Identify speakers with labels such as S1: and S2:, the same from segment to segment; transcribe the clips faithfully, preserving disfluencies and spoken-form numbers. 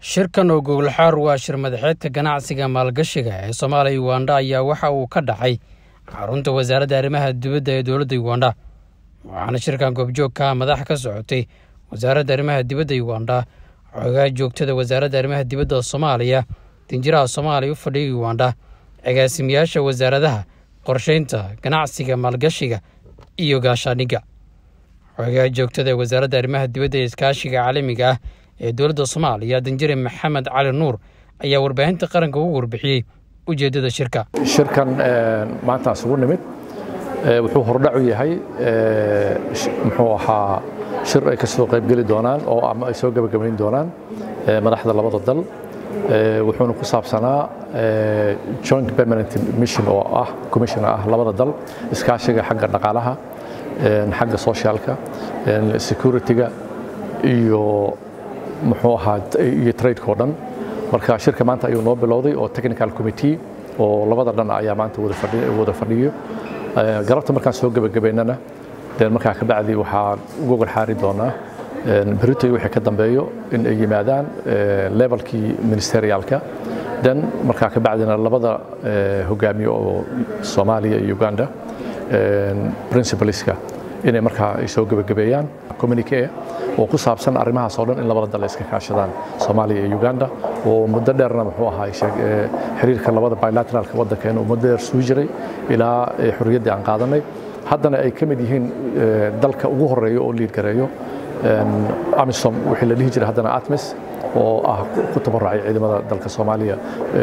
S1: shirkan oo gogol xaar waa shir madaxeedka ganacsiga maalgashiga ee Soomaaliya iyo Uganda ayaa waxa uu ka dhacay xarunta wasaaradda arrimaha dibadda ee dowladda Uganda waxaana shirkan goobjoog ka madax ka socotay wasaaradda arrimaha dibadda Uganda xogaha joogtada wasaaradda arrimaha dibadda Soomaaliya tinjiraha Soomaaliya u fadhiya Uganda agaasimayaasha wasaaradaha qorsheynta ganacsiga maalgashiga iyo gaashaaniga xogaha joogtada wasaaradda arrimaha dibadda ee iskaashiga caalamiga ah ee dowladda Soomaaliya Danjire Maxamed Cali Nuur ayaa warbaahinta qaranka ugu warbixiyay ujeedada shirka
S2: shirkan maanta isugu nimid wuxuu hordhac u yahay muxuu ahaa shir ay ka soo qayb gali doonaan oo ama ay soo gabagabayn doonaan madaxda labada dal wuxuuna ku saabsanaa joint permanent mission oo ah commission ah labada dal iskaashiga xagga dhaqaalaha xagga socialka security-ga iyo muxuu ahaa iyo trade-ko dhan marka shirka maanta ayuu noo bilowday oo technical committee oo labada dhan ayaa maanta wada fadhiyo wada fadhiyo galabta markaan soo gabagabeynana deen markaa ka bacdi waxaa gogol xaari doonaa berito wixii ka dambeeyo in ay yimaadaan levelkii ministerialka dan markaa ka bacdina labada hogaamiye oo Soomaaliya iyo Uganda principalska inay markaa ay soo gabagabeeyaan communique oo ku saabsan arrimahaas oo dhan in labada dal iska kaashadaan Soomaaliya iyo Uganda oo muddo dheerna muxuu ahaa xiriirka labada bilateralka waddankeena oo muddo dheer soo jiray ilaa xorriyadda aan qaadanay haddana ay ka mid yihiin dalka ugu horeeya oo liid gareeyo AMISOM wixii la dhihi jiray haddana ATMIS oo ah ku tabarucay ciidamada dalka Soomaaliya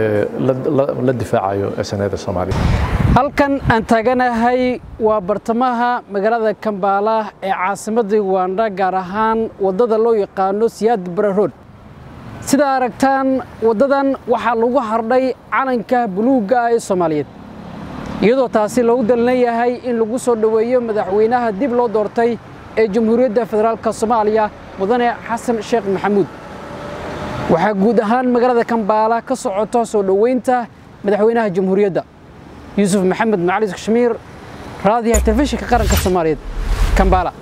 S2: la difaacayo SNAda Soomaaliya
S1: halkan aan taaganahay waa bartamaha magaalada Kampala ee caasimadda Uganda gaar ahaan wadada loo yaqaan Siyaad Barre Road sida aragtaan wadadan waxa lagu hardhay calanka buluuga ee Soomaaliyeed iyadoo taasi loogu dalnayahay in lagu soo dhaweeyo madaxweynaha dib loo doortay ee Jamhuuriyadda Federaalka Soomaaliya mudane Xasan Sheekh Maxamuud waxa guud ahaan magaalada Kampala ka socoto soo dhaweynta madaxweynaha Jamhuuriyadda يوسف محمد معالي كشمير راضي تلفزيون قرن كالصومالية كمبالا